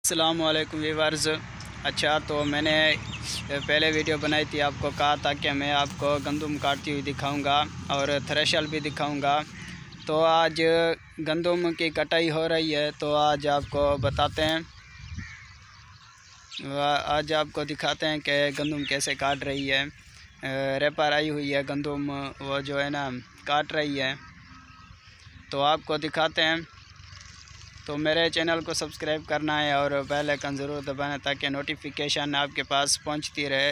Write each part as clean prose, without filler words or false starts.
अस्सलाम वालेकुम व्यूअर्स। अच्छा, तो मैंने पहले वीडियो बनाई थी, आपको कहा था कि मैं आपको गंदम काटती हुई दिखाऊंगा और थ्रेशर भी दिखाऊंगा। तो आज गंदम की कटाई हो रही है, तो आज आपको बताते हैं, आज आपको दिखाते हैं कि गंदम कैसे काट रही है। रेपर आई हुई है गंदम, वो जो है ना काट रही है, तो आपको दिखाते हैं। तो मेरे चैनल को सब्सक्राइब करना है और बेल आइकन ज़रूर दबाना ताकि नोटिफिकेशन आपके पास पहुंचती रहे।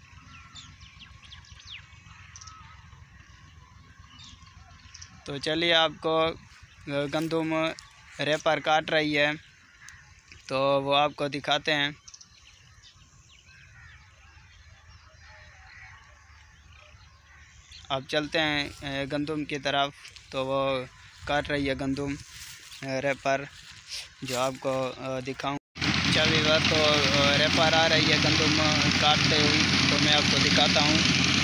तो चलिए, आपको गंदम रेपर काट रही है, तो वो आपको दिखाते हैं। आप चलते हैं गंदम की तरफ, तो वो काट रही है गंदम रेपर, जो आपको दिखाऊं। चलिए, तो रेपर आ रही है गंदम काटते हुई, तो मैं आपको दिखाता हूँ।